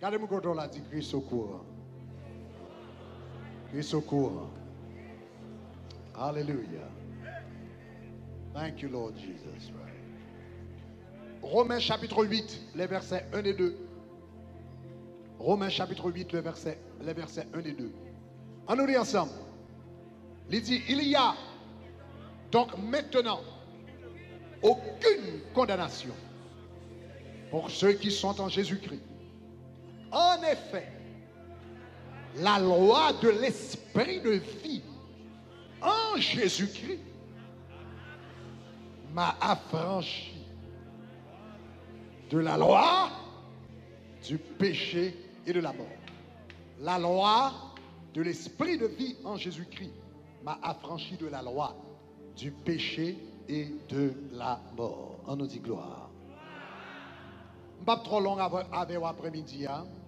Regardez-moi quand on l'a dit, Christ au courant. Christ au courant. Hallelujah. Thank you, Lord Jesus. Romains chapitre 8, les versets 1 et 2. Romains chapitre 8, les versets 1 et 2. On nous dit ensemble. Il dit, il y a donc maintenant aucune condamnation pour ceux qui sont en Jésus-Christ. En effet, la loi de l'esprit de vie en Jésus-Christ m'a affranchi de la loi du péché et de la mort. La loi de l'esprit de vie en Jésus-Christ m'a affranchi de la loi du péché et de la mort. On nous dit gloire. Je ne suis pas trop long avec l'après-midi.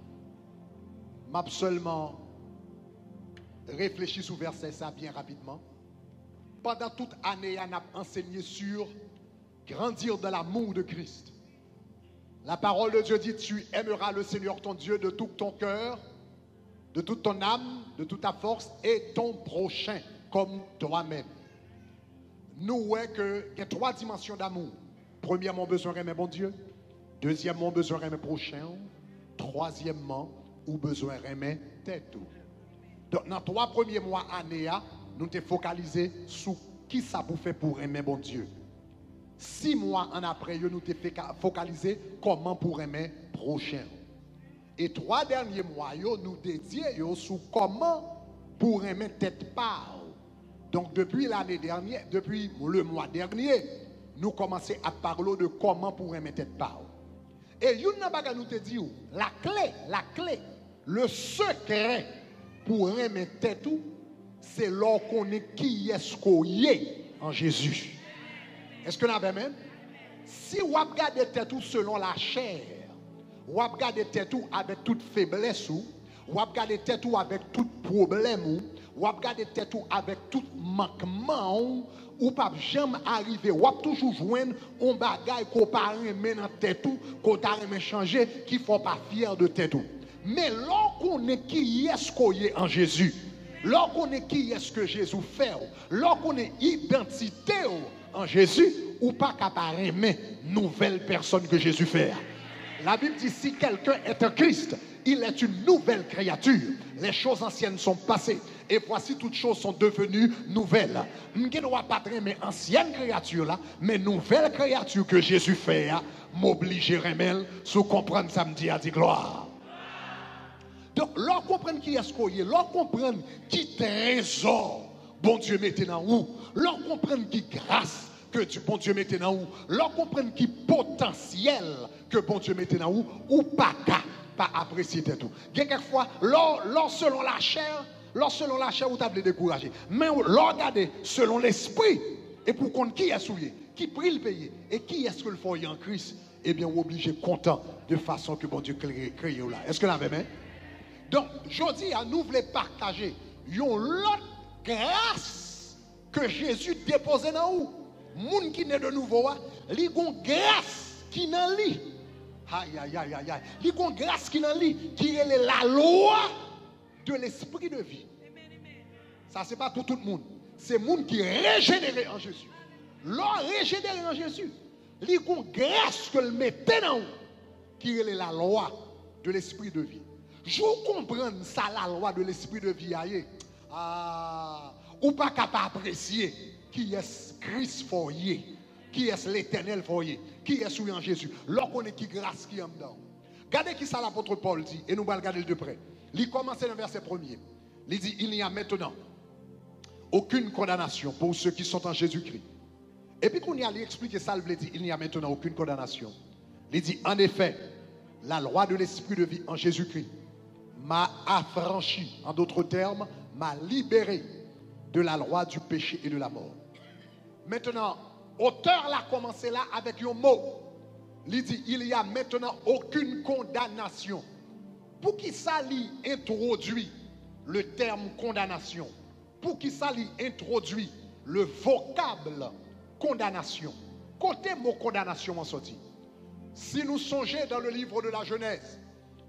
Je vais seulement réfléchir sur verset ça bien rapidement. Pendant toute année, on a enseigné sur grandir de l'amour de Christ. La parole de Dieu dit, tu aimeras le Seigneur ton Dieu de tout ton cœur, de toute ton âme, de toute ta force et ton prochain comme toi-même. Nous voyons qu'il y a 3 dimensions d'amour. Premièrement, besoin d'aimer mon Dieu. Deuxièmement, besoin d'aimer prochain. Troisièmement, ou besoin d'aimer tête. Donc, dans 3 premiers mois année, nous t'es focalisé sur qui ça vous fait pour aimer mon Dieu. 6 mois en après, nous t'es focalisé comment pour aimer prochain. Et 3 derniers mois, nous dédiés sur comment pour aimer tête part. Donc depuis l'année dernière, depuis le mois dernier, nous commençons à parler de comment pour aimer tête part. Et nous te dit la clé, le secret pour aimer tête, c'est là qu'on est qui est-ce qu'on est en Jésus. Est-ce que nous avons même? Si vous regardez tête selon la chair, vous regardez tête avec toute faiblesse, vous regardez tête avec tout problème, vous regardez tête avec tout manquement, ou pas jamais arriver, ou toujours joindre un bagage qu'on pas remet dans tête qu'on t'a remet changer qui faut pas fier de tête. Mais lorsqu'on est qui est-ce qu'on est en Jésus, lorsqu'on est qui est-ce que Jésus fait, lorsqu'on est identité en Jésus, ou pas capable aimer nouvelle personne que Jésus fait. La Bible dit si quelqu'un est un Christ, il est une nouvelle créature. Les choses anciennes sont passées et voici toutes choses sont devenues nouvelles. Je ne dois pas aimer ancienne créature là, mais nouvelle créature que Jésus fait, m'oblige remel sous comprendre samedi à dire gloire. Donc, l'on comprend qui est-ce qu'on est, l'on comprend qui trésor bon Dieu mettait dans où, l'on comprend qui grâce que bon Dieu mettait dans où, l'on comprend qui potentiel que bon Dieu mettait dans où, ou pas apprécier tout. Quelquefois, selon la chair, vous t'avez découragé. Mais regardez, selon l'esprit, et pour qu'on qui est souillé, qui prie le payer, et qui est-ce que le foyer en Christ, eh bien, vous obligé content de façon que bon Dieu crée là. Est-ce que vous l'avez même? Donc, je dis à nous voulons partager une autre grâce que Jésus déposait dans vous. Moun qui naît de nouveau, il y a une grâce qui dans lui. Aïe, aïe, aïe, aïe, aïe. Il y a une grâce qui dans lui, qui est la loi de l'esprit de vie. Ça, ce n'est pas pour tout le monde. C'est le monde qui est régénéré en Jésus. L'homme régénéré en Jésus. Il y a une grâce que le mettait dans vous, qui est la loi de l'esprit de vie. Je comprends ça, la loi de l'esprit de vie. Ou pas capable d'apprécier qui est Christ foyer, qui est l'éternel foyer, qui est souillé en Jésus. Lorsqu'on est qui grâce qui est dedans. Regardez qui ça l'apôtre Paul dit, et nous allons regarder de près. Il commence dans le verset 1er. Il dit, il n'y a maintenant aucune condamnation pour ceux qui sont en Jésus-Christ. Et puis qu'on y a expliqué ça, il dit, il n'y a maintenant aucune condamnation. Il dit, en effet, la loi de l'esprit de vie en Jésus-Christ m'a affranchi, en d'autres termes, m'a libéré de la loi du péché et de la mort. Maintenant, auteur l'a commencé là avec un mot. Il dit, il n'y a maintenant aucune condamnation. Pour qui ça lui introduit le terme condamnation? Pour qui ça lui introduit le vocable condamnation? Côté mot condamnation en sorti. Si nous songeons dans le livre de la Genèse,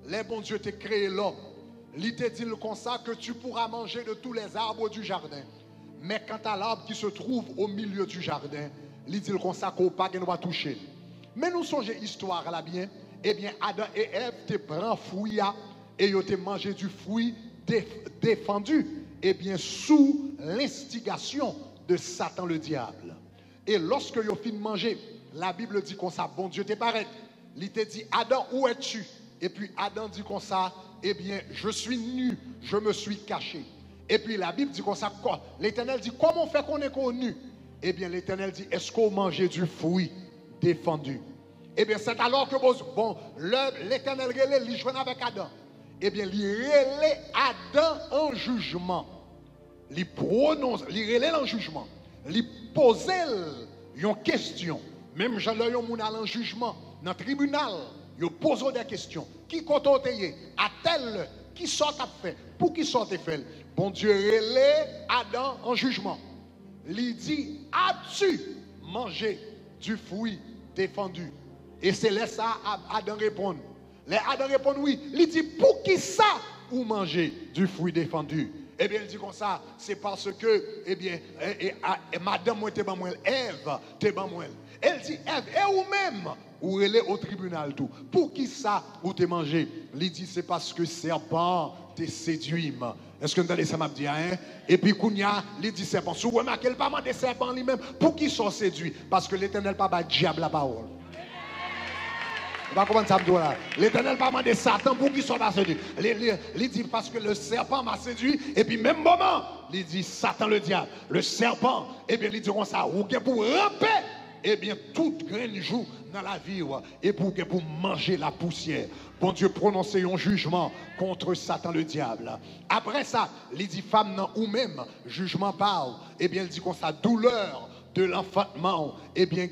les bon Dieu t'a créé l'homme. Il te dit comme ça que tu pourras manger de tous les arbres du jardin. Mais quant à l'arbre qui se trouve au milieu du jardin, il dit comme ça qu'on pas doit toucher. Mais nous songeons histoire là bien. Eh bien, Adam et Ève te prennent fruit et ils ont mangé du fruit défendu. Eh bien, sous l'instigation de Satan le diable. Et lorsque ils ont fini de manger, la Bible dit comme ça, bon Dieu te paraît. Il te dit, Adam, où es-tu? Et puis Adam dit comme ça, eh bien, je suis nu, je me suis caché. Et puis la Bible dit comme ça, l'Éternel dit, comment on fait qu'on est connu? Eh bien, l'Éternel dit, est-ce qu'on mangeait du fruit défendu? Eh bien, c'est alors que, bon, l'Éternel il joue avec Adam. Eh bien, il relève Adam en jugement. Il prononce, il relève en jugement. Il pose une question. Même Jean-Léon Mouna en jugement, dans le tribunal, il pose des questions. Qui compte à tel qui sort à fait? Pour qui sort à fait? Bon Dieu relève Adam en jugement. Il dit, as-tu mangé du fruit défendu? Et c'est là ça Adam répond. Les Adam répond oui. Il dit, pour qui ça ou manger du fruit défendu? Eh bien, il dit comme ça, c'est parce que, eh bien, madame, moi, t'es ban moi, Ève, t'es ban moi. Elle dit, Ève, et vous-même, ou elle est au tribunal tout. Pour qui ça ou t'es mangé? Il dit, c'est parce que serpent t'es séduit. Est-ce que vous entendez ça m'a dit, hein? Et puis, Kounia, il dit serpent. Si vous remarquez, le pas des serpents lui-même, pour qui sont séduits? Parce que l'Éternel pas diable la parole. L'Éternel pas demandé Satan pour qu'il soit pas séduit. Il dit parce que le serpent m'a séduit. Et puis même moment, il dit Satan le diable, le serpent. Et bien il dit comme ça, ou bien pour ramper. Et bien toute graine joue dans la vie et pour manger la poussière. Bon Dieu prononcer un jugement contre Satan le diable. Après ça, il dit femme non ou même jugement parle. Et bien il dit comme ça douleur de l'enfantement, eh bien,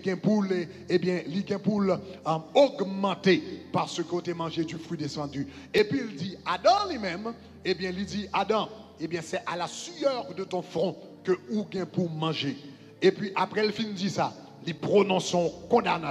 augmenter parce que tu as mangé du fruit descendu. Et puis il dit, Adam lui-même, eh bien, il dit, Adam, eh bien, c'est à la sueur de ton front que ou gain pour manger. Et puis après, il finit dit ça, il prononce une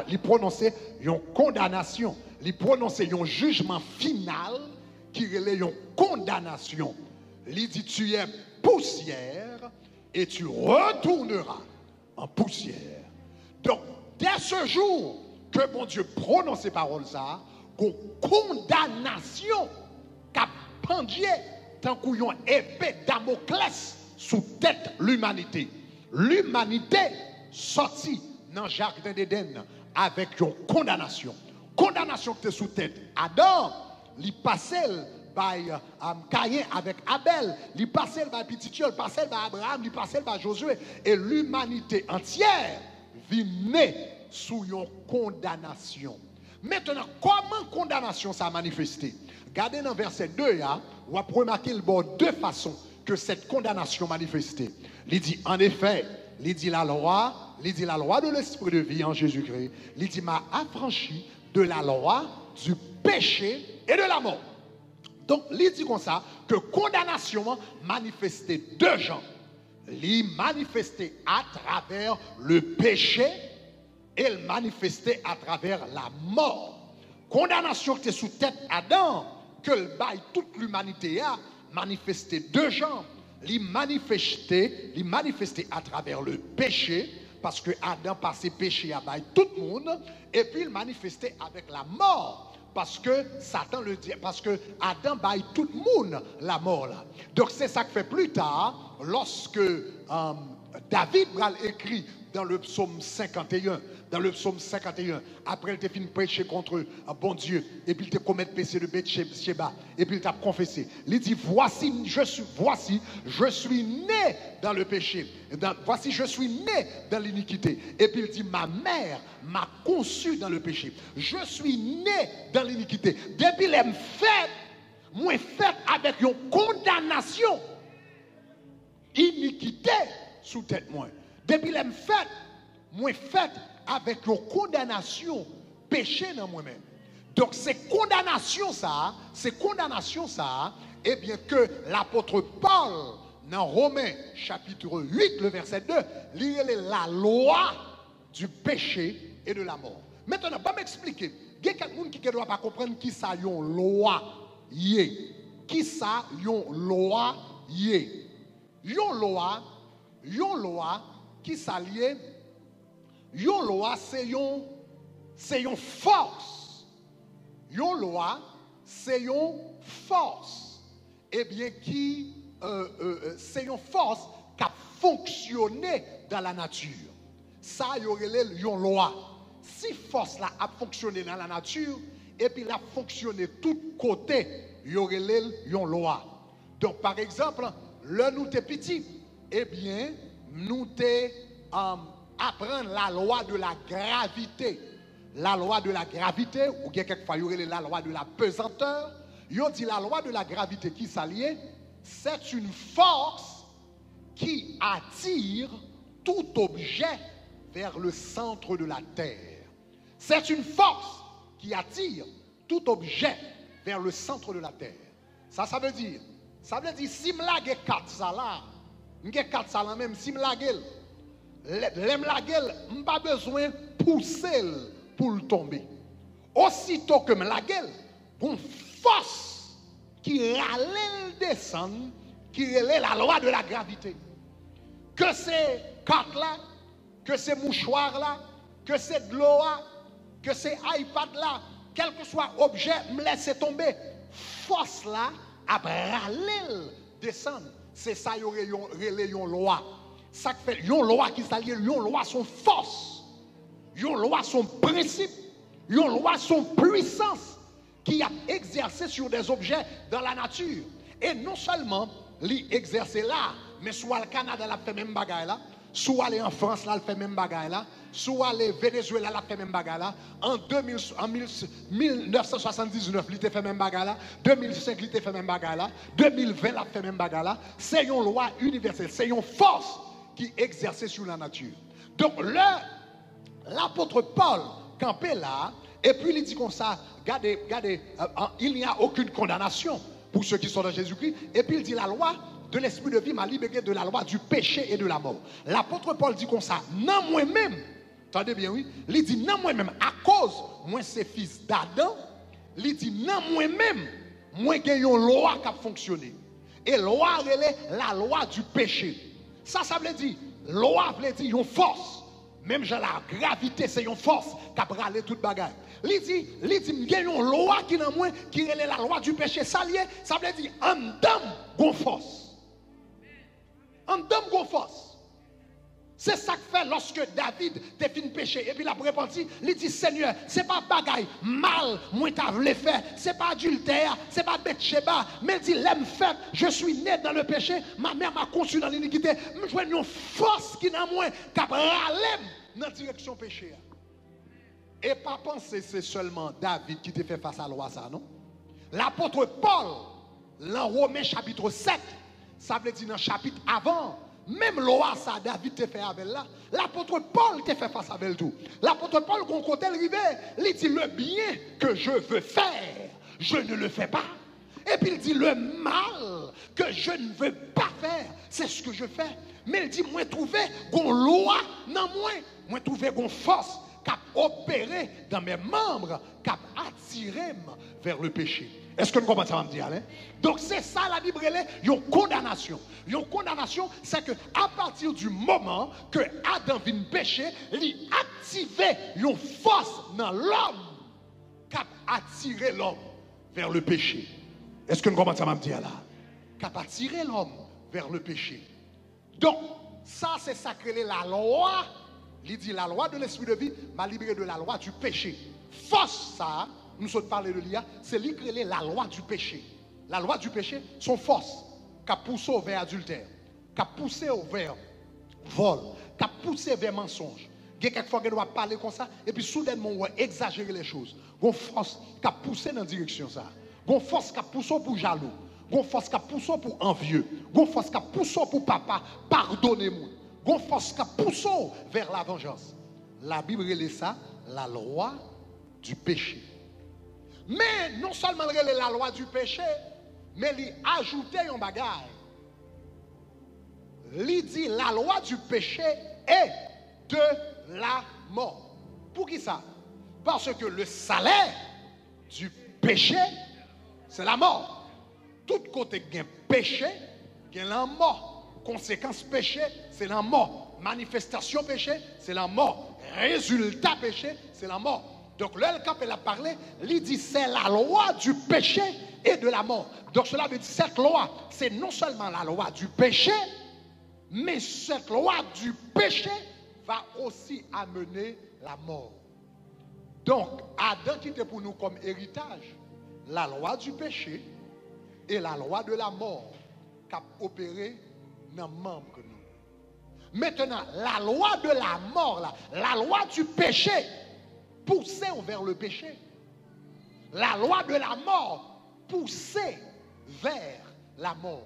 condamnation, il prononce un jugement final qui relève une condamnation. Il dit, tu es poussière et tu retourneras en poussière. Donc, dès ce jour que mon Dieu prononce ces paroles, ça, une condamnation qu'a pendu tant qu'il y a une épée Damoclès sous tête l'humanité. L'humanité sortie dans le jardin d'Éden avec une condamnation. Condamnation qui est sous tête. Adam, il passait par Caïn avec Abel, il passait par Petitiol, il passait par Abraham, il passait par Josué. Et l'humanité entière vit sous une condamnation. Maintenant, comment condamnation ça a manifesté? Regardez dans verset 2, on va remarquer deux façons que cette condamnation manifestée. Il dit, en effet, il dit la loi de l'esprit de vie en Jésus-Christ, il dit m'a affranchi de la loi du péché et de la mort. Donc, il dit comme ça que condamnation manifestait deux gens. Il manifestait à travers le péché et il manifestait à travers la mort. Condamnation qui était sous tête Adam, que le bail toute l'humanité a manifesté deux gens. Il manifestait à travers le péché, parce que Adam passait péché à bail tout le monde, et puis il manifestait avec la mort. Parce que Satan le dit, parce que Adam baille tout le monde la mort là. Donc c'est ça que fait plus tard, lorsque David va écrit dans le psaume 51, après il a fini de prêcher contre bon Dieu, et puis il a commis le péché de Bathsheba, et puis il a confessé. Il dit, voici, je suis né dans le péché, voici, je suis né dans l'iniquité. Et puis il dit, ma mère m'a conçu dans le péché. Je suis né dans l'iniquité. Depuis les fait, moi fait avec une condamnation, iniquité sous tête moi. Depuis les fait, moi fait avec une condamnation, péché dans moi-même. Donc c'est condamnation ça, eh bien que l'apôtre Paul, dans Romains chapitre 8, le verset 2, lit la loi du péché et de la mort. Maintenant, pas m'expliquer. Il y a quelqu'un qui ne doit pas comprendre qui ça yon loi yé. Qui ça yon loi yé. Yon loi qui s'allie. Yon loi c'est yon force. Yon loi c'est yon force. Eh bien qui c'est une force qui a fonctionné dans la nature. Ça y aurait yon loi. Si force là a fonctionné dans la nature et puis l'a fonctionné tout côté, y aurait yon loi. Donc par exemple, le nous t'es petit, eh bien nous t'es apprendre la loi de la gravité. La loi de la gravité, ou bien quelquefois y aurait la loi de la pesanteur. Yo dit la loi de la gravité qui s'allie, c'est une force qui attire tout objet vers le centre de la terre. C'est une force qui attire tout objet vers le centre de la terre. Ça veut dire, si je lage 4 ça là, je 4 ça là même, si je lage, je n'ai pas besoin de pousser pour le tomber. Aussitôt que je lage, une force qui râle descend, qui est la loi de la gravité. Que c'est 4 là, que c'est mouchoir là, que c'est de l'eau là, que c'est iPad là, quel que soit objet, me laisse tomber. Force là, à râler descendre. C'est ça, il y aurait une loi. Ça fait une loi qui s'allie, une loi son force, une loi son principe, une loi son puissance qui a exercé sur des objets dans la nature. Et non seulement l'exercer là, mais soit le Canada l'a fait même bagaille là, soit aller en France là, il fait même bagaille là, soit aller au Venezuela l'a fait même bagaille là, en 1979 il fait même bagaille là, 2005 il fait même bagaille là, 2020 l'a fait même bagaille là. C'est une loi universelle, c'est une force qui exerçait sur la nature. Donc l'apôtre Paul campait là, et puis il dit comme ça, regardez, il n'y a aucune condamnation pour ceux qui sont dans Jésus-Christ, et puis il dit la loi de l'esprit de vie m'a libéré de la loi du péché et de la mort. L'apôtre Paul dit comme ça, non moi-même, attendez bien oui, il dit non moi-même, à cause, moi c'est fils d'Adam, il dit non moi-même, moi j'ai une loi qui a fonctionné. Et loi, la loi du péché. Ça veut dire, loi veut dire une force. Même genre la gravité, c'est une force qui a bralé toute bagaille. Il dit, il y a une loi qui est dans moi, qui est la loi du péché. Ça veut dire, en dame, gon force. En dame, gon force. C'est ça que fait lorsque David te fin péché et puis il a repenti, il dit Seigneur, c'est pas bagaille mal, moi t'as voulu faire, c'est pas adultère, c'est pas Bathsheba, mais il dit l'aime fait, je suis né dans le péché, ma mère m'a conçu dans l'iniquité, je vois une force qui dans moi qui a râlé dans la direction péché. Et pas penser c'est seulement David qui te fait face à la loi ça non. L'apôtre Paul dans Romains chapitre 7, ça veut dire dans le chapitre avant. Même loi ça David te fait avec là. L'apôtre Paul te fait face avec tout. L'apôtre Paul quand côté arrivé, il dit le bien que je veux faire, je ne le fais pas. Et puis il dit le mal que je ne veux pas faire, c'est ce que je fais. Mais il dit moi trouver une loi dans moi trouver une force qui a opéré dans mes membres, qui a attiré vers le péché. Est-ce que nous comprenons ça, me dire, hein? Donc c'est ça la Bible, il y a une condamnation. Une condamnation, c'est que à partir du moment que Adam vient pécher, il a activé une force dans l'homme qui a attiré l'homme vers le péché. Est-ce que nous comprenons ça, me dire là? Qui a attiré l'homme vers le péché. Donc ça c'est sacré la loi. Il dit la loi de l'esprit de vie m'a libéré de la loi du péché. Force ça. Nous sommes parlé de l'IA, c'est lui qui est la loi du péché. La loi du péché, son force, qui a poussé vers adultère, qui a poussé vers vol, qui a poussé vers mensonge. Il y a quelquefois qu'on doit parler comme ça, et puis soudainement, on va exagérer les choses. Il y a une force qui a poussé dans la direction ça. Il y a une force qui a poussé pour jaloux. Il y a une force qui a poussé pour envieux. Il y a une force qui a poussé pour papa, pardonnez-moi. Il y a une force qui a poussé vers la vengeance. La Bible est ça, la loi du péché. Mais non seulement il est la loi du péché, mais il ajouté un bagage. Il dit la loi du péché est de la mort. Pour qui ça? Parce que le salaire du péché, c'est la mort. Tout côté qui a péché, il y a la mort. Conséquence péché, c'est la mort. Manifestation péché, c'est la mort. Résultat péché, c'est la mort. Donc là, quand elle a parlé, il dit c'est la loi du péché et de la mort. Donc cela veut dire cette loi, c'est non seulement la loi du péché, mais cette loi du péché va aussi amener la mort. Donc Adam qui était pour nous comme héritage la loi du péché et la loi de la mort qui a opéré dans les membres de nous. Maintenant, la loi de la mort, là, la loi du péché, poussait vers le péché. La loi de la mort poussait vers la mort.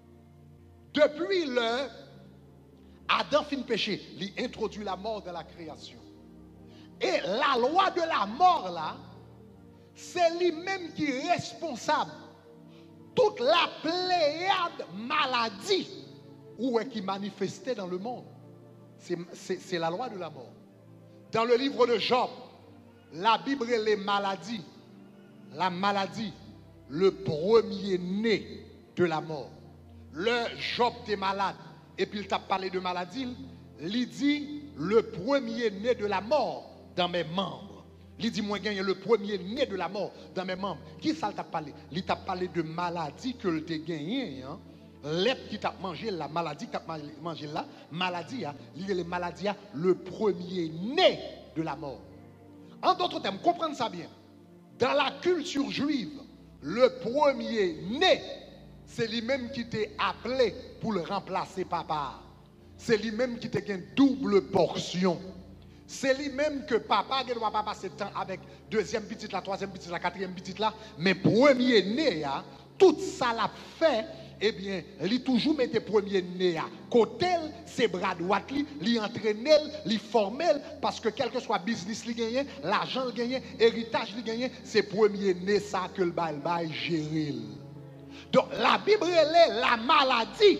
Depuis le Adam fin péché, il introduit la mort dans la création. Et la loi de la mort, là, c'est lui-même qui est responsable. Toute la pléiade maladie qui manifestait dans le monde. C'est la loi de la mort. Dans le livre de Job, la Bible et les maladies, la maladie, le premier-né de la mort. Le Job était malade, et puis il t'a parlé de maladie, il dit le premier-né de la mort dans mes membres. Il dit moi gagne le premier-né de la mort dans mes membres. Qui ça t'a parlé? Il t'a parlé de maladie que tu as gagné, hein? L'être qui t'a mangé, la maladie qui t'a mangé là, maladie, les maladies, le premier-né de la mort. En d'autres termes, comprenez ça bien. Dans la culture juive, le premier-né, c'est lui-même qui t'est appelé pour le remplacer papa. C'est lui-même qui t'a une double portion. C'est lui-même que papa ne doit pas passer de temps avec deuxième petite, la troisième petite, la quatrième petite là, mais premier-né, tout ça l'a fait. Eh bien, il toujours mettait premier né à côté, ses bras droits, il entraînait, il formait, parce que quel que soit business il gagne, l'argent il gagne, héritage il gagne, c'est premier né ça que le bail gérer. Donc la Bible est la maladie,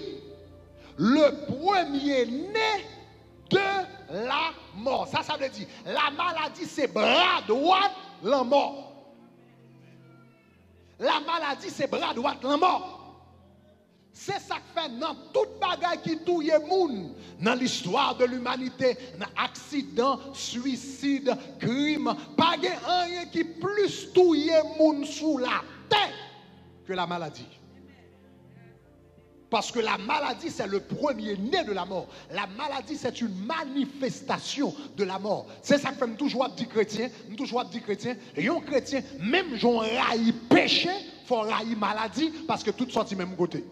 le premier né de la mort. Ça veut dire la maladie c'est bras droit la mort. La maladie c'est bras droit la mort. C'est ça qui fait dans toute bagaille qui touille moun dans l'histoire de l'humanité, dans accident, suicide, crime, pas rien qui plus touille moun sous la terre que la maladie. Parce que la maladie, c'est le premier né de la mort. La maladie, c'est une manifestation de la mort. C'est ça que fait toujours dire chrétien, et un chrétien, même j'en raille péché, faut railler maladie, parce que tout sorti même côté.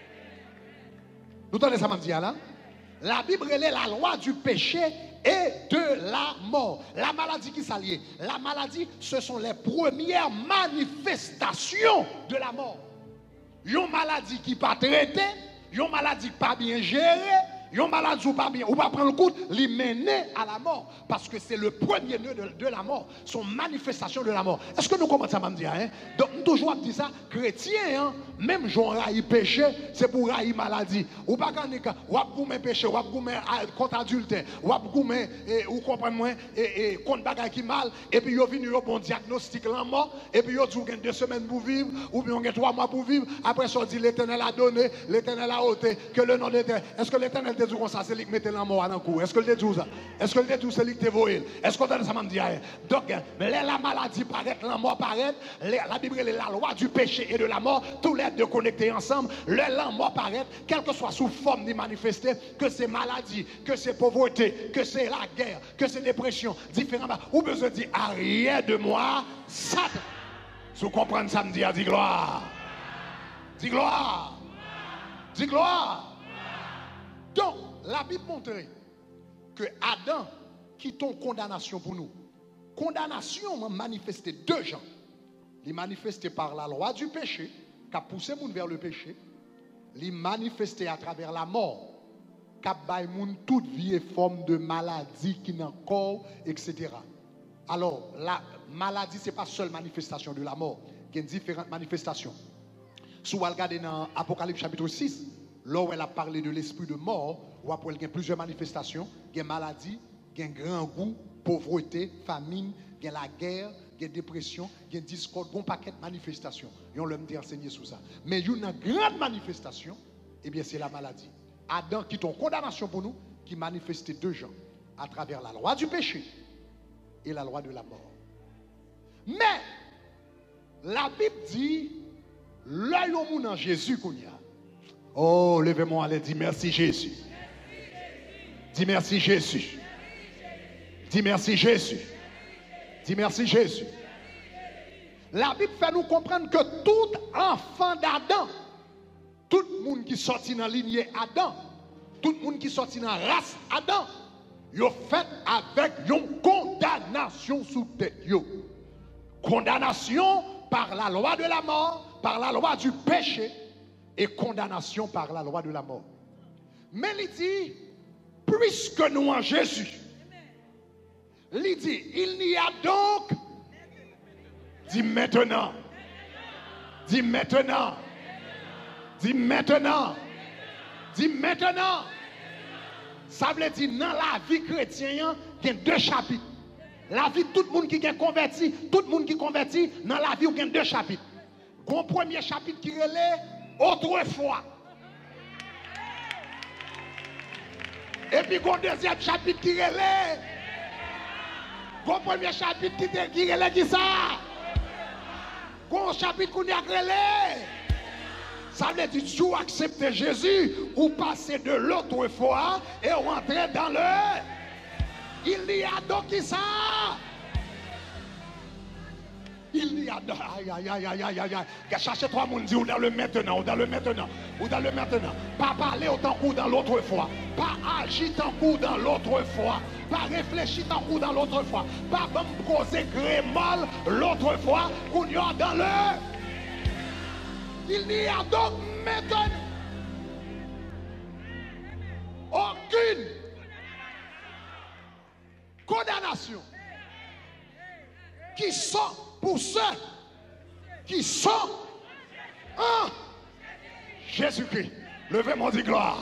Vous entendez ça, me là? La Bible est la loi du péché et de la mort. La maladie qui s'allie. La maladie, ce sont les premières manifestations de la mort. Une maladie qui pas traitée, une maladie qui pas bien gérée, une maladie ou pas bien, ou pas prendre le coup, les mener à la mort. Parce que c'est le premier nœud de la mort, son manifestation de la mort. Est-ce que nous comprenons ça, me dire, hein? Donc, nous toujours dit ça, chrétien, hein, même si on raille péché, c'est pour railler maladie. Ou pas quand on a goûté péché, on a goûté contre adultère, on a goûté, ou comprenez-moi, contre bagaille qui mal, et puis on vient au bon diagnostic la mort, et puis on dit 2 semaines pour vivre, ou bien on a 3 mois pour vivre, après ça on dit l'Éternel a donné, l'Éternel a ôté, que le nom de l'Éternel. Est-ce que l'Éternel te dit comme ça, c'est lui qui mettait la mort à l'encours? Est-ce que le dit ça? Est-ce que le dit c'est lui qui te voyé? Est-ce qu'on a ça me dit? Donc, la maladie paraît, la mort paraît, la Bible est la loi du péché et de la mort, tous les deux connectés ensemble, la mort paraît, quelle que soit sous forme de manifester, que c'est maladie, que c'est pauvreté, que c'est la guerre, que c'est dépression, différemment, ou besoin de dire, arrière de moi, ça. Si vous comprenez ça, me dit, dis gloire. Dis gloire. Dis gloire. Donc, la Bible montre que Adam quitte une condamnation pour nous. Condamnation manifestée 2 gens. Il est manifesté par la loi du péché, qui a poussé moun vers le péché. Il est manifesté à travers la mort, qui a baillé moun toute vie et forme de maladie qui n'a corps, etc. Alors, la maladie, ce n'est pas seule manifestation de la mort. Il y a différentes manifestations. Si vous regardez dans Apocalypse chapitre 6, là où elle a parlé de l'esprit de mort, où après il y a plusieurs manifestations, il y a maladie, il y a un grand goût, pauvreté, famine, il y a la guerre, il y a la dépression, il y a la discorde, il y a un paquet de manifestations. Et on l'a enseigné sur ça. Mais il y a une grande manifestation, eh bien c'est la maladie. Adam qui est en condamnation pour nous, qui manifestait deux gens à travers la loi du péché et la loi de la mort. Mais la Bible dit, l'œil au monde en Jésus qu'on y a. Oh, levez-moi, allez, dis merci Jésus. Dis merci Jésus. Dis merci Jésus. Dis merci Jésus. La Bible fait nous comprendre que tout enfant d'Adam, tout le monde qui sortit dans la lignée Adam, tout le monde qui sortit dans la race Adam, il fait avec une condamnation sous tête. Condamnation par la loi de la mort, par la loi du péché, et condamnation par la loi de la mort. Mais il dit, puisque nous en Jésus, il dit, il n'y a donc, dis maintenant, dis maintenant, dis maintenant, dis maintenant. Ça veut dire, dans la vie chrétienne, il y a deux chapitres. La vie de tout le monde qui est converti, tout le monde qui est converti, dans la vie, il y a deux chapitres. Le premier chapitre qui relève autrefois. Et puis, le deuxième chapitre qui relève. Le premier chapitre qui relève qui ça? Le chapitre qui relève. Ça veut dire que tu acceptes Jésus ou passer de l'autrefois et rentrer dans le. Il y a donc qui ça? Il y a donc. Aïe, aïe, aïe, aïe, aïe, aïe. Cherchez trois monde dit ou dans le maintenant, ou dans le maintenant, ou dans le maintenant. Pas parler autant que dans l'autrefois. Pas agir tant que dans l'autrefois. Pas réfléchir tant que dans l'autrefois. Pas me causer grémal l'autrefois qu'on y a dans le. Il n'y a donc maintenant aucune condamnation qui sont pour ceux qui sont en Jésus-Christ. Levez mon dit gloire.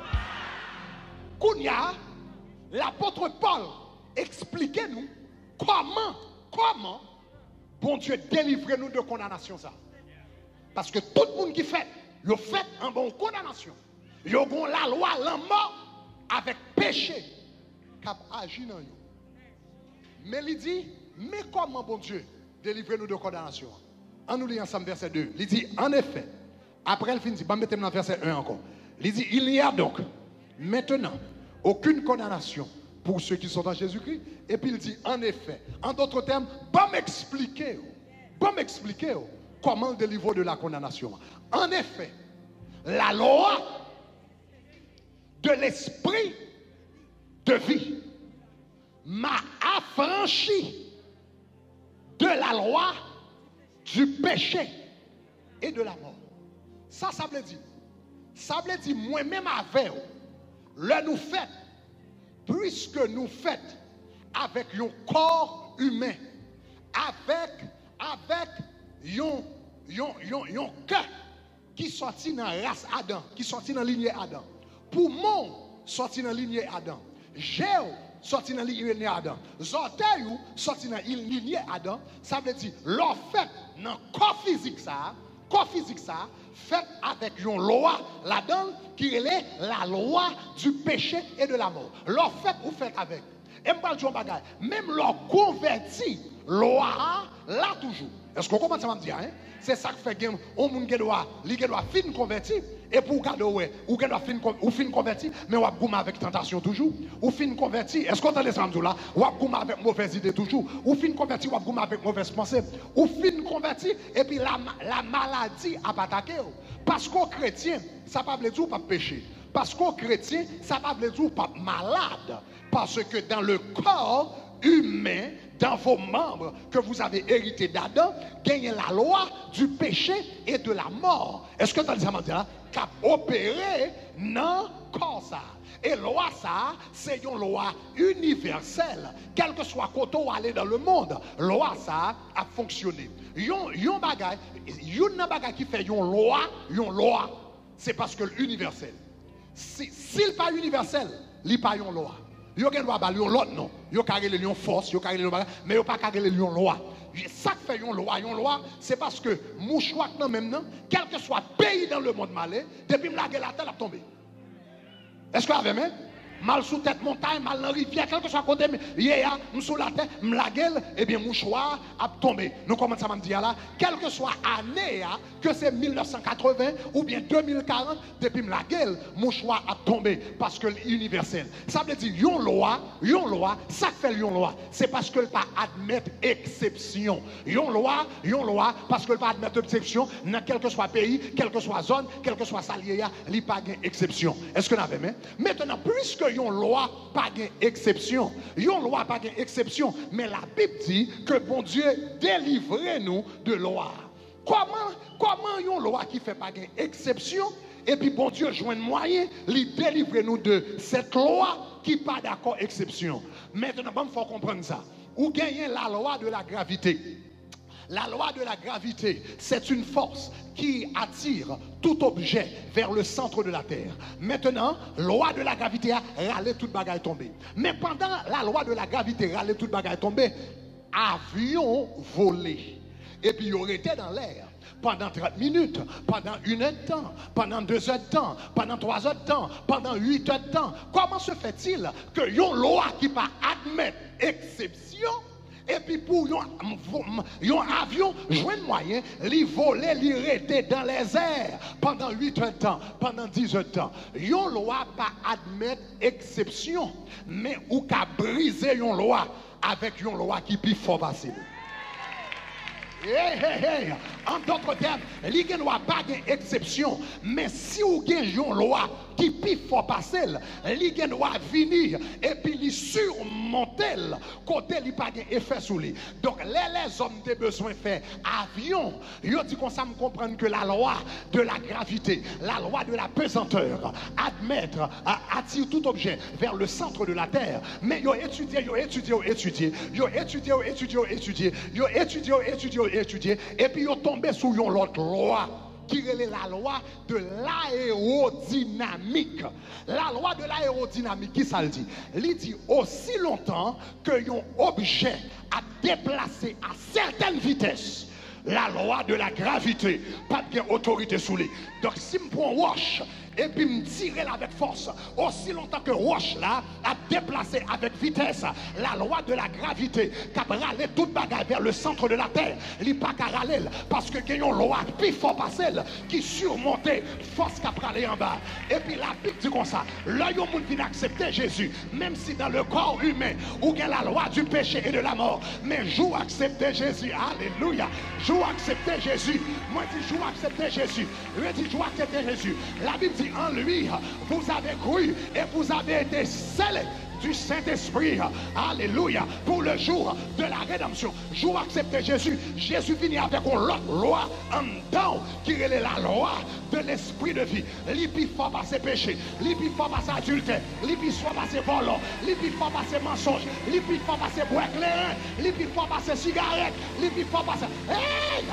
Kounia, l'apôtre Paul expliquez nous comment bon Dieu délivre nous de condamnation ça. Parce que tout le monde qui fait, il fait en bonne condamnation. Il a la loi, la mort avec péché qui a agi dans eux. Mais il dit, mais comment bon Dieu délivre nous de condamnation? On nous lit ensemble verset 2. Il dit, en effet, après il finit, je vais mettre dans verset 1 encore. Il dit, il n'y a donc maintenant aucune condamnation pour ceux qui sont en Jésus-Christ. Et puis il dit, en effet, en d'autres termes, pas m'expliquer comment délivrer de la condamnation. En effet, la loi de l'esprit de vie m'a affranchi de la loi du péché et de la mort. Ça veut dire. Ça veut dire moi-même avec le nous fait, puisque nous fait avec un corps humain, avec un cœur qui sortit dans la race Adam, qui sortit dans la lignée Adam. Pour mon sorti dans la lignée Adam. J'ai sorti dans la lignée Adam. Zorteil sorti dans la lignée Adam. Ça veut dire, l'on fait dans le corps physique ça, fait avec une loi là-dedans qui est la loi du péché et de la mort. L'on fait ou fait avec. Et je vais même l'on converti, loi là toujours. Est-ce qu'on commence à me dire, hein? C'est ça qui fait que on monde qui doit fin converti et pour garder ou qui doit fin converti mais on va avec tentation toujours ou fin converti. Est-ce qu'on entend ça là? On va avec mauvaise idée toujours ou fin converti ou va avec mauvaise pensée ou fin converti et puis la maladie a attaqué parce qu'au chrétien ça pas veut dire pas péché. Parce qu'au chrétien ça pas veut dire pas malade parce que dans le corps humain, dans vos membres que vous avez hérité d'Adam, gagnez la loi du péché et de la mort. Est-ce que tu as dit ça, Mandia? Qui a opéré dans le corps ça. Et loi ça, c'est une loi universelle. Quel que soit côté où aller dans le monde, loi ça a fonctionné. Yon bagay qui fait une loi, c'est parce que l'universel. S'il n'est pas universel, il n'y a pas une loi. Yo gen droit bali l'autre non. Yo carré le lion force, yo carré le lion, mais yo pas carré le lion loi. Ça fait une loi, c'est parce que mouchoir non même non, quel que soit pays dans le monde malais, depuis me la terre a tombé. Est-ce que vous avez même? Mal sous tête montagne, mal dans rivière, quel que soit côté, hier, sous la tête, la gueule, eh bien, mouchoir a tombé. Nous commençons à me dire là, quelle que soit année, que c'est 1980 ou bien 2040, depuis la gueule, mouchoir a tombé parce que l'universel. Ça veut dire, yon loi, ça fait yon loi. C'est parce que pas admettre exception. Yon loi, parce que pas admettre exception dans quel que soit pays, quelle que soit zone, quel que soit salier, il n'y a pas d'exception. Est-ce que vous avez même? Maintenant, puisque yon loi pas d'exception, mais la Bible dit que bon Dieu délivrez-nous de loi. Comment yon loi qui fait pas d'exception et puis bon Dieu joint moyen, lui délivrer nous de cette loi qui pas d'accord exception. Maintenant, il faut comprendre ça. Ou gagner la loi de la gravité. La loi de la gravité, c'est une force qui attire tout objet vers le centre de la terre. Maintenant, loi de la gravité a râlé toute bagaille tombée. Mais pendant la loi de la gravité râlé toute bagaille tombée, avion volé. Et puis il aurait été dans l'air pendant 30 minutes, pendant 1 heure de temps, pendant 2 heures de temps, pendant 3 heures de temps, pendant 8 heures de temps. Comment se fait-il que yon loi qui pas admettre exception? Et puis pour un avion, joindre moyen, li voler, li rester dans les airs pendant 8 heures de temps, pendant 10 heures de temps. Yon loi pas admettre exception, mais ou ka briser yon loi avec yon loi qui plus fort passer. Hey. En d'autres termes, il n'y a pas d'exception. Mais si vous avez une loi qui peut faire passer, il doit venir et puis il surmonter côté il pas d'effet sur lui. Donc les hommes ont besoin de faire avion. Ils dit qu'on ça me comprendre que la loi de la gravité, la loi de la pesanteur, attire tout objet vers le centre de la terre. Mais ils ont étudié, et puis ils ont tombé sous une autre loi qui est la loi de l'aérodynamique. La loi de l'aérodynamique, qui ça le dit? Il dit aussi longtemps que un objet a déplacé à certaines vitesses, la loi de la gravité, pas d'autorité sous lui. Donc si je prends roche et puis me tirer avec force, aussi longtemps que roche là a déplacé avec vitesse, la loi de la gravité qui a râlé toute bagarre vers le centre de la terre, il n'y a pas qu'à râler parce que il y a une loi plus fort passer qui surmontait force qui a râlé en bas. Et puis la Bible dit comme ça, là il y a un monde qui accepté Jésus, même si dans le corps humain où il y a la loi du péché et de la mort, mais joue accepter Jésus, alléluia, joue accepter Jésus, moi dis joue accepter Jésus, lui dit joue accepter Jésus. La Bible dit en lui, vous avez cru et vous avez été scellés du Saint-Esprit, alléluia, pour le jour de la rédemption. Jour accepter Jésus, Jésus finit avec une autre loi en dedans qui est la loi de l'esprit de vie. L'IPI faut passer péché, l'IPI faut passer adultère, l'IPI faut passer volant, l'IPI faut passer mensonge, l'IPI faut passer bois clairin, l'IPI faut passer cigarette, l'IPI faut passer. Hey!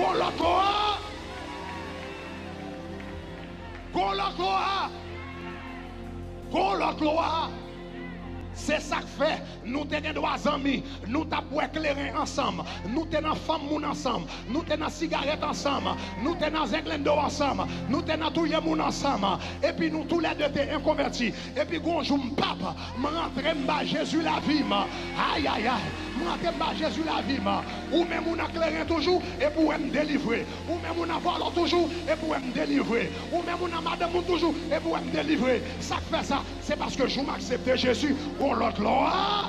Gloire. C'est ça que fait, nous tenons deux amis, nous t'avons éclairé ensemble, nous tenons femmes ensemble, nous tenons cigarettes ensemble, nous tenons zinglendo ensemble, nous tenons tout le monde ensemble, et puis nous tous les deux sommes inconvertis, et puis quand je me papa, je rentre Jésus la vie, aïe, je rentre Jésus la vie, ou même on a éclairé toujours, et pour me délivrer, ou même on a volé toujours, et pour me délivrer, ou même on a madame toujours, et pour me délivrer. Ça fait ça, c'est parce que je m'accepte Jésus. L'autre loi,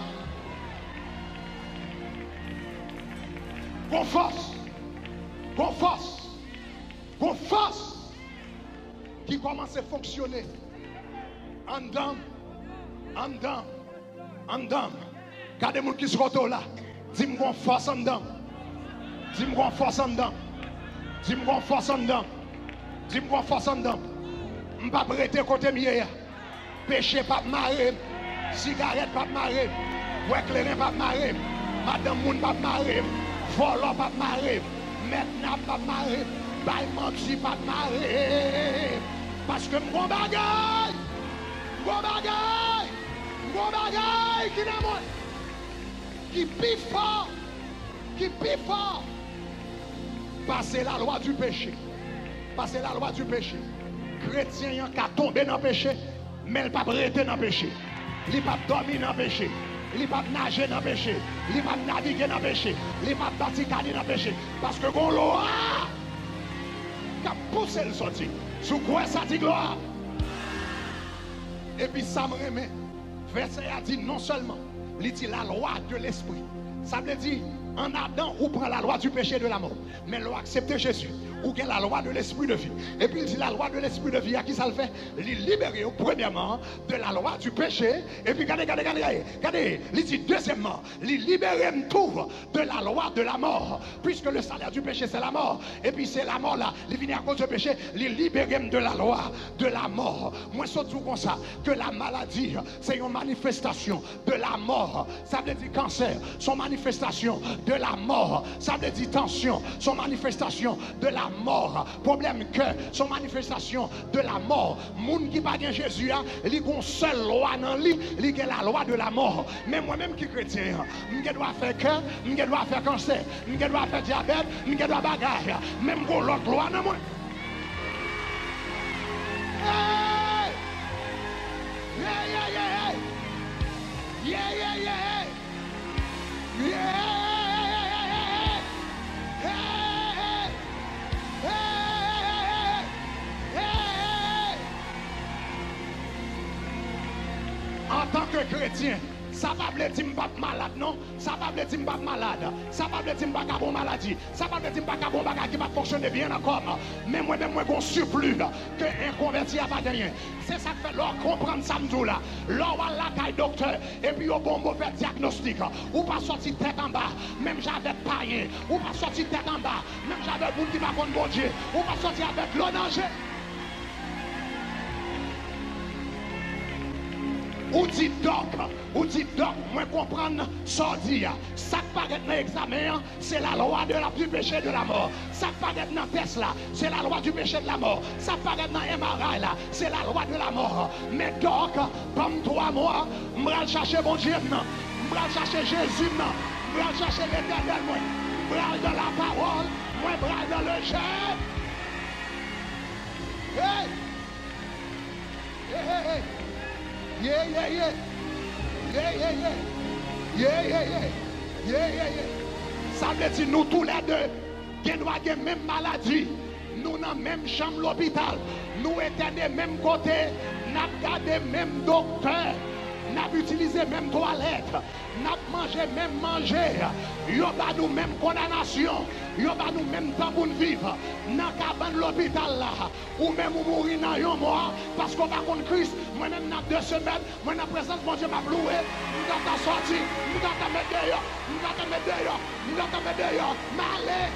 qu'on force qui commence à fonctionner en dedans. Regardez les gens qui se retrouvent là, dis-moi qu'on force en dedans, dis-moi qu'on force en dedans, dis-moi qu'on force en dedans, dis-moi qu'on force en dedans. Je ne vais pas prêter côté mieux, péché pas marrer. Cigarette pas marrer, éclairé pas marrer, madame moun pas marrer, volant pas marrer, maintenant pas marrer, bail menti pas marrer. Parce que mon bagage, Bon bagaille qui n'a moins. Qui pis fort. Qui pis fort. Passer la loi du péché. Passer la loi du péché. Chrétien qui a tombé dans le péché, mais il n'a pas arrêté dans le péché. Il n'a pas dormi dans le péché. Il n'a pas nagé dans le péché. Il n'a pas navigué dans le péché. Il n'a pas barricadé dans le péché. Parce que bon loi qui a poussé le sorti. Sous quoi ça dit gloire? Et puis ça me remet. Verset a dit non seulement, il dit la loi de l'esprit. Ça veut dire, en Adam, on prend la loi du péché et de la mort. Mais l'on accepte Jésus. Ou bien la loi de l'esprit de vie. Et puis il dit la loi de l'esprit de vie, à qui ça le fait? Il libérer premièrement de la loi du péché. Et puis regardez, il dit deuxièmement, il libérer tout de la loi de la mort. Puisque le salaire du péché c'est la mort. Et puis c'est la mort là, il vient à cause du péché, il libérer de la loi de la mort. Moi surtout comme ça, que la maladie c'est une manifestation de la mort. Ça veut dire cancer, son manifestation de la mort. Ça veut dire tension, son manifestation de la mort, problème cœur, son manifestation de la mort. Moun qui pas Jésus, il y a une seule loi dans lui, il y a la loi de la mort. Mais moi-même qui chrétien, je dois faire cœur, je dois faire cancer, je dois faire diabète, je dois bagarre. Même pour l'autre loi dans moi. Hey! En tant que chrétien, ça va pas dire que je ne suis pas malade, non? Ça va pas dire que je ne suis pas malade. Ça va pas dire que je ne suis pas bonne maladie. Ça va pas dire que je ne suis pas bon bagage qui va fonctionner bien encore. Mais moi-même, moi, j'ai un surplus que un converti n'a pas gagné. C'est ça qui fait l'or comprendre ça, là. L'or va la caille docteur. Et puis, au bon mauvais diagnostic. Ou pas sorti tête en bas. Même j'avais païen. Ou pas sorti tête en bas. Même j'avais bout qui va contre bon Dieu. Ou pas sorti avec l'eau danger. Ou dit doc, moi comprendre, sortir. Ça qui paraît dans l'examen, c'est la loi du péché de la mort. Ça qui paraît dans Tesla, c'est la loi du péché de la mort. Ça qui paraît dans MRI, là, c'est la loi de la mort. Mais doc, comme toi, moi, je vais chercher mon Dieu, je vais chercher Jésus, je vais chercher l'éternel, moi. Je vais aller dans la parole, moi, je vais aller dans le jeu. Hey! Hey, hey, hey! Yeah. Ça veut dire nous tous les deux, qui nous avons la même maladie, nous dans la même chambre l'hôpital, nous étions des mêmes côtés, nous avons gardé même docteur, nous avons utilisé même toilette, nous avons mangé même manger, nous avons même condamnation, nous avons même temps pour vivre. Dans la cabane l'hôpital là, ou même mourir dans un mois, parce qu'on va contre Christ, moi-même dans 2 semaines, moi dans la présence, mon Dieu m'a loué, nous avons sorti, nous avons mettre dehors, malé.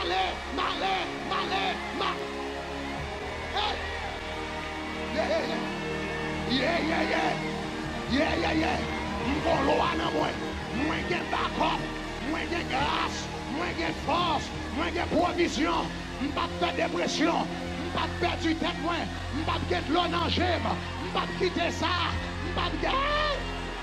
Yeah. M'gon loi dans moi. Moi gen backup, moi gen grâce, moi gen force, moi gen provision. M'pas faire dépression, m'pas perdre du tête moi, m'pas get l'eau dans j'aime, m'pas quitter ça, m'pas gagner.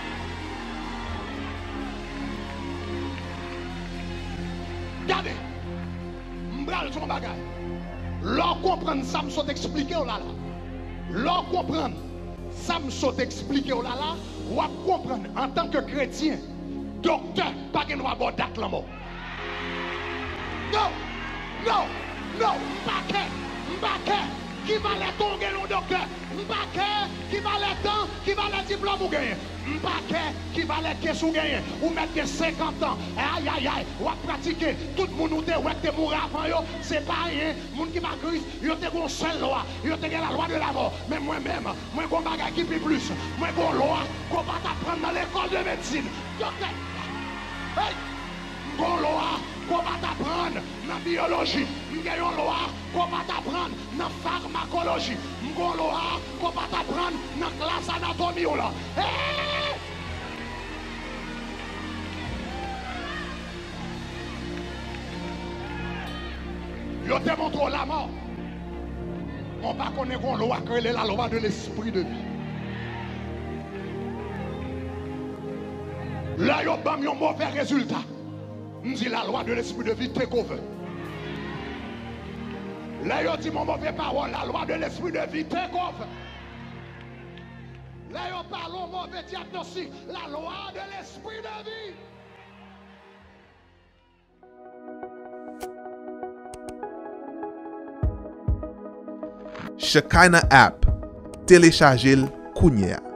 Regardez, m'bral son bagage. L'on comprendre ça me saute expliquer oh là là. L'on comprendre ça me saute expliquer oh là là. Ou à comprendre en tant que chrétien, docteur, pas qu'il doit avoir date la mort. Non, m'paquet, qui va les ton gagner docteur, m'paquet, qui va les temps, qui va les diplômes ou gagner, m'paquet, qui va les caisses ou gagner, ou mettre 50 ans, aïe, ou à pratiquer, tout le monde ou te mourir avant yo, c'est pas rien, monde qui va Christ, yo te une seule loi, yo te la loi de la mort, mais moi-même, moi gon bagay qui plus, moi gon loi, qu'on va t'apprendre dans l'école de médecine, docteur, hey, gon loi, qu'on va t'apprendre dans la biologie. Nous avons une loi qu'on va t'apprendre dans la pharmacologie. Nous avons une loi qu'on va t'apprendre dans la classe anatomie. Hey! Je te montre la mort. On va connaître une loi qui est la loi de l'esprit de vie. Là, yo bam un mauvais résultat. On dit la loi de l'esprit de vie take over. Là, yo dit mon mauvais parole, la loi de l'esprit de vie take over. Là, yo parle mauvais diagnostic, la loi de l'esprit de vie. Shekinah app, téléchargez-le kounya.